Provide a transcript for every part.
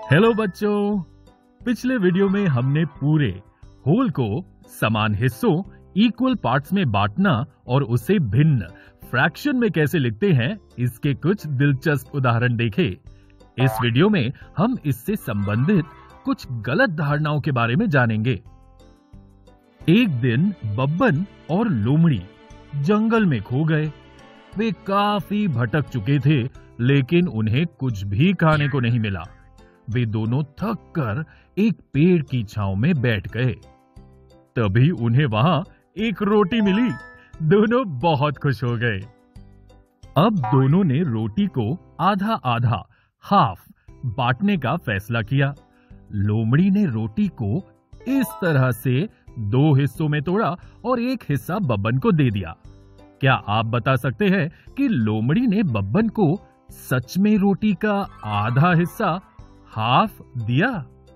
Hello बच्चों, पिछले video में हमने पूरे होल को समान हिस्सों इक्वल पार्ट्स में बांटना और उसे भिन्न फ्रैक्शन में कैसे लिखते हैं इसके कुछ दिलचस्प उदाहरण देखे। इस वीडियो में हम इससे संबंधित कुछ गलत धारणाओं के बारे में जानेंगे। एक दिन बब्बन और लोमड़ी जंगल में खो गए। वे काफी भटक चुके थे, लेकिन उन्हें कुछ भी खाने को नहीं मिला। वे दोनों थक कर एक पेड़ की छांव में बैठ गए। तभी उन्हें वहां एक रोटी मिली। दोनों बहुत खुश हो गए। अब दोनों ने रोटी को आधा आधा हाफ बांटने का फैसला किया। लोमड़ी ने रोटी को इस तरह से 2 हिस्सों में तोड़ा और एक हिस्सा बब्बन को दे दिया। क्या आप बता सकते हैं कि लोमड़ी ने बब्बन को सच में रोटी का आधा हिस्सा हाफ दिया?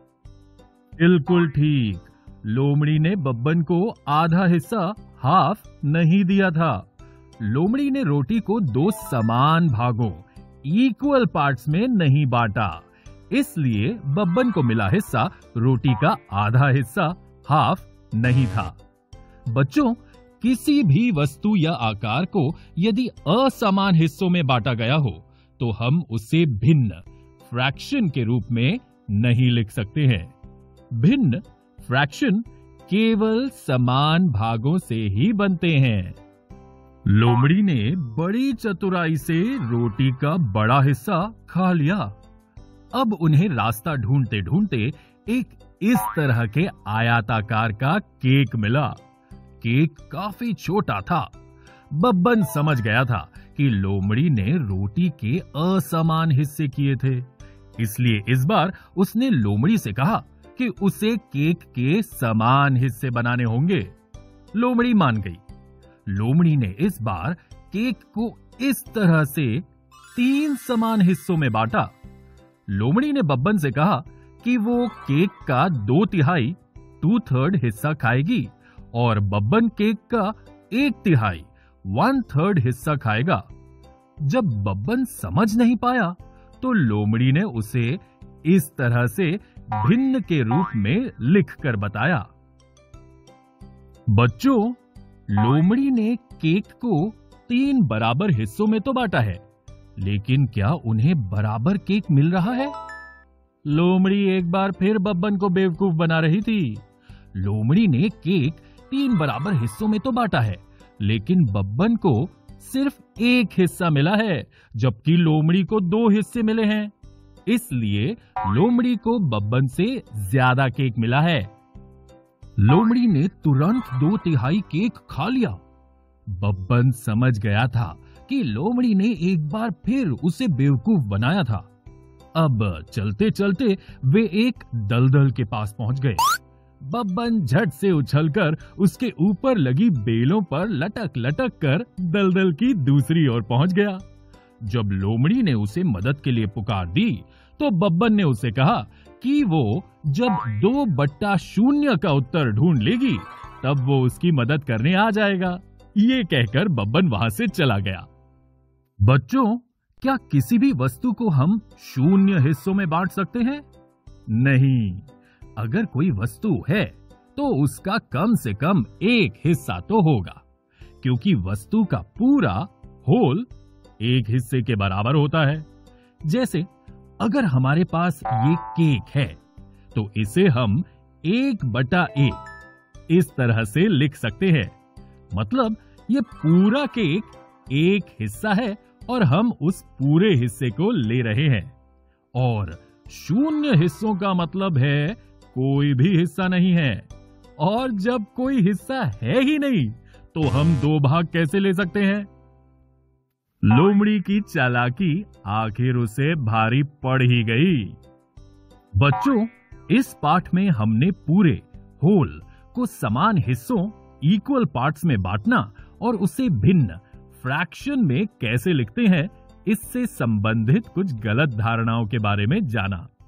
बिल्कुल ठीक, लोमड़ी ने बब्बन को आधा हिस्सा हाफ नहीं दिया था। लोमड़ी ने रोटी को 2 समान भागों इक्वल पार्ट्स में नहीं बांटा, इसलिए बब्बन को मिला हिस्सा रोटी का आधा हिस्सा हाफ नहीं था। बच्चों, किसी भी वस्तु या आकार को यदि असमान हिस्सों में बांटा गया हो तो हम उसे भिन्न फ्रैक्शन के रूप में नहीं लिख सकते हैं। भिन्न फ्रैक्शन केवल समान भागों से ही बनते हैं। लोमड़ी ने बड़ी चतुराई से रोटी का बड़ा हिस्सा खा लिया। अब उन्हें रास्ता ढूंढते ढूंढते एक इस तरह के आयताकार का केक मिला। केक काफी छोटा था। बब्बन समझ गया था कि लोमड़ी ने रोटी के असमान हिस्से किए थे, इसलिए इस बार उसने लोमड़ी से कहा कि उसे केक के समान हिस्से बनाने होंगे। लोमड़ी मान गई। लोमड़ी ने इस बार केक को इस तरह से 3 समान हिस्सों में बांटा। लोमड़ी ने बब्बन से कहा कि वो केक का 2/3 2/3 हिस्सा खाएगी और बब्बन केक का 1/3 1/3 हिस्सा खाएगा। जब बब्बन समझ नहीं पाया तो लोमड़ी ने उसे इस तरह से भिन्न के रूप में लिखकर बताया। बच्चों, लोमड़ी ने केक को 3 बराबर हिस्सों में तो बांटा है, लेकिन क्या उन्हें बराबर केक मिल रहा है? लोमड़ी एक बार फिर बब्बन को बेवकूफ बना रही थी। लोमड़ी ने केक 3 बराबर हिस्सों में तो बांटा है, लेकिन बब्बन को सिर्फ 1 हिस्सा मिला है, जबकि लोमड़ी को 2 हिस्से मिले हैं। इसलिए लोमड़ी को बब्बन से ज्यादा केक मिला है। लोमड़ी ने तुरंत 2/3 केक खा लिया। बब्बन समझ गया था कि लोमड़ी ने एक बार फिर उसे बेवकूफ बनाया था। अब चलते चलते वे एक दलदल के पास पहुंच गए। बब्बन झट से उछलकर उसके ऊपर लगी बेलों पर लटक लटक कर दलदल की दूसरी ओर पहुंच गया। जब लोमड़ी ने उसे मदद के लिए पुकार दी तो बब्बन ने उसे कहा कि वो जब 2/0 का उत्तर ढूंढ लेगी तब वो उसकी मदद करने आ जाएगा। ये कहकर बब्बन वहां से चला गया। बच्चों, क्या किसी भी वस्तु को हम 0 हिस्सों में बांट सकते हैं? नहीं। अगर कोई वस्तु है तो उसका कम से कम 1 हिस्सा तो होगा, क्योंकि वस्तु का पूरा होल 1 हिस्से के बराबर होता है। जैसे अगर हमारे पास ये केक है तो इसे हम 1/A इस तरह से लिख सकते हैं। मतलब ये पूरा केक 1 हिस्सा है और हम उस पूरे हिस्से को ले रहे हैं। और 0 हिस्सों का मतलब है कोई भी हिस्सा नहीं है। और जब कोई हिस्सा है ही नहीं तो हम 2 भाग कैसे ले सकते हैं? लोमड़ी की चालाकी आखिर उसे भारी पड़ ही गई। बच्चों, इस पाठ में हमने पूरे होल को समान हिस्सों इक्वल पार्ट्स में बांटना और उसे भिन्न फ्रैक्शन में कैसे लिखते हैं इससे संबंधित कुछ गलत धारणाओं के बारे में जाना।